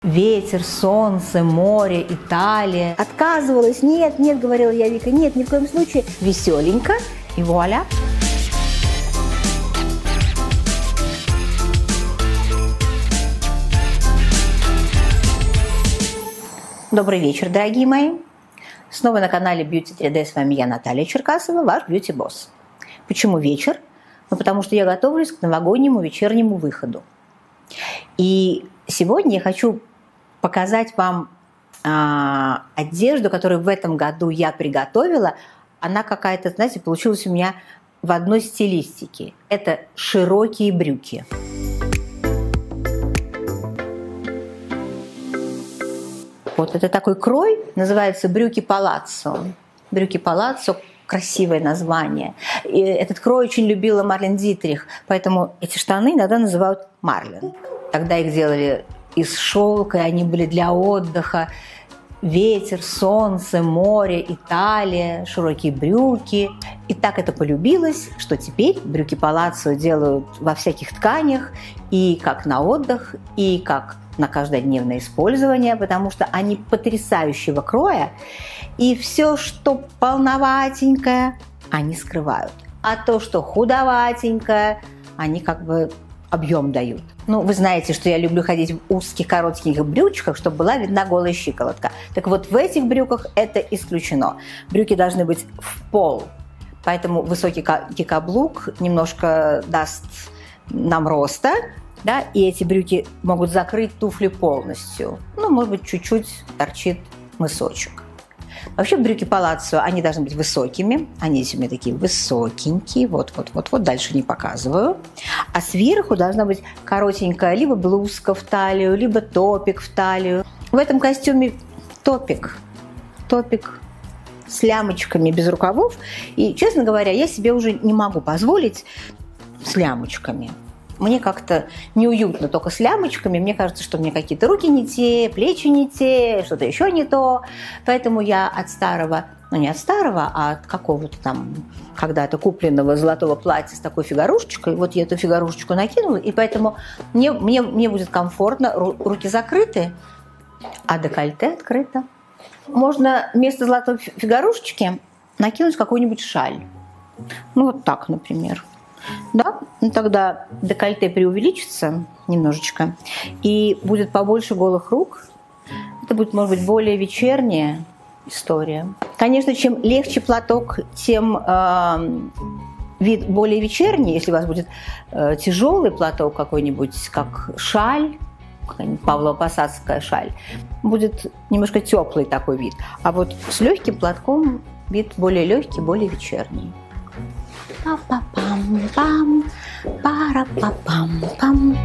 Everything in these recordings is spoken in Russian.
Ветер, солнце, море, Италия. Отказывалась. Нет, нет, говорила я, Вика, нет, ни в коем случае. Веселенько. И вуаля. Добрый вечер, дорогие мои. Снова на канале Beauty 3D. С вами я, Наталья Черкасова, ваш бьюти-босс. Почему вечер? Ну, потому что я готовлюсь к новогоднему вечернему выходу. И сегодня я хочу показать вам одежду, которую в этом году я приготовила. Она какая-то, знаете, получилась у меня в одной стилистике. Это широкие брюки. Вот это такой крой, называется брюки палаццо. Брюки палаццо – красивое название. И этот крой очень любила Марлен Дитрих, поэтому эти штаны иногда называют Марлен. Тогда их делали из шелка, и они были для отдыха. Ветер, солнце, море, Италия, широкие брюки. И так это полюбилось, что теперь брюки палаццо делают во всяких тканях, и как на отдых, и как на каждодневное использование, потому что они потрясающего кроя, и все, что полноватенькое, они скрывают. А то, что худоватенькое, они как бы объем дают. Ну, вы знаете, что я люблю ходить в узких, коротких брючках, чтобы была видна голая щиколотка. Так вот, в этих брюках это исключено. Брюки должны быть в пол, поэтому высокий каблук немножко даст нам роста, да, и эти брюки могут закрыть туфли полностью. Ну, может быть, чуть-чуть торчит мысочек. Вообще брюки палаццо, они должны быть высокими. Они здесь у меня такие высокенькие. Вот, дальше не показываю. А сверху должна быть коротенькая либо блузка в талию, либо топик в талию. В этом костюме топик с лямочками без рукавов. И, честно говоря, я себе уже не могу позволить с лямочками. Мне как-то неуютно только с лямочками. Мне кажется, что мне какие-то руки не те, плечи не те, что-то еще не то. Поэтому я от старого, ну не от старого, а от какого-то там когда-то купленного золотого платья с такой фигарушечкой, вот я эту фигарушечку накинула, и поэтому мне будет комфортно, руки закрыты, а декольте открыто. Можно вместо золотой фигарушечки накинуть какую-нибудь шаль. Ну вот так, например. Да, ну тогда декольте преувеличится немножечко, и будет побольше голых рук. Это будет, может быть, более вечерняя история. Конечно, чем легче платок, тем вид более вечерний. Если у вас будет тяжелый платок какой-нибудь, как шаль, какая-нибудь Павлово-Посадская шаль, будет немножко теплый такой вид. А вот с легким платком вид более легкий, более вечерний. Па-па-пам-пам, пара-па-пам-пам.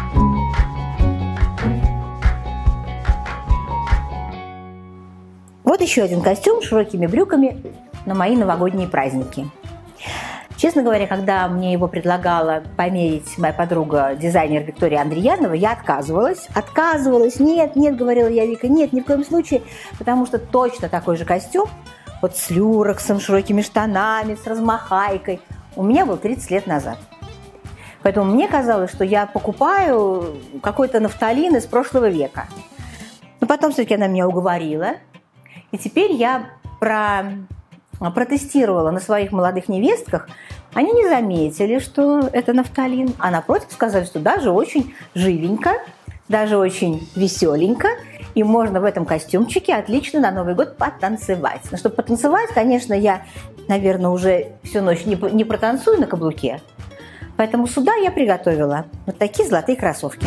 Вот еще один костюм с широкими брюками на мои новогодние праздники. Честно говоря, когда мне его предлагала померить моя подруга, дизайнер Виктория Андреянова, я отказывалась. Нет, нет, говорила я, Вика, нет, ни в коем случае, потому что точно такой же костюм, вот с люрексом, широкими штанами, с размахайкой, у меня был 30 лет назад. Поэтому мне казалось, что я покупаю какой-то нафталин из прошлого века. Но потом все-таки она меня уговорила. И теперь я протестировала на своих молодых невестках. Они не заметили, что это нафталин, а напротив сказали, что даже очень живенько, даже очень веселенько. И можно в этом костюмчике отлично на Новый год потанцевать. Но чтобы потанцевать, конечно, я, наверное, уже всю ночь не протанцую на каблуке. Поэтому сюда я приготовила вот такие золотые кроссовки.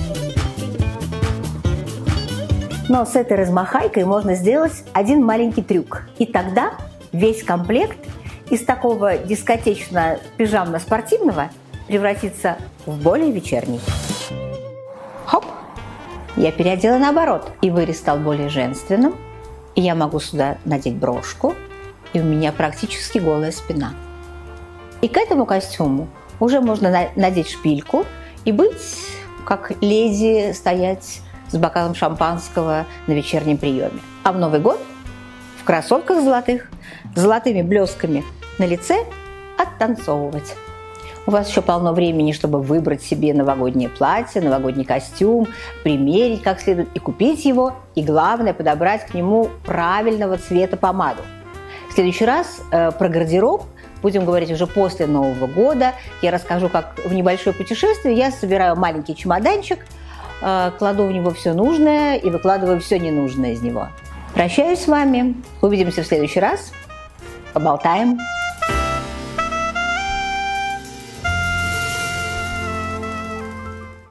Но с этой размахайкой можно сделать один маленький трюк. И тогда весь комплект из такого дискотечно-пижамно-спортивного превратится в более вечерний. Хоп! Я переодела наоборот, и вырез стал более женственным, и я могу сюда надеть брошку, и у меня практически голая спина. И к этому костюму уже можно надеть шпильку и быть как леди, стоять с бокалом шампанского на вечернем приеме. А в Новый год в кроссовках золотых, с золотыми блесками на лице оттанцовывать. У вас еще полно времени, чтобы выбрать себе новогоднее платье, новогодний костюм, примерить как следует и купить его, и главное, подобрать к нему правильного цвета помаду. В следующий раз про гардероб будем говорить уже после Нового года. Я расскажу, как в небольшое путешествие я собираю маленький чемоданчик, кладу в него все нужное и выкладываю все ненужное из него. Прощаюсь с вами. Увидимся в следующий раз. Поболтаем.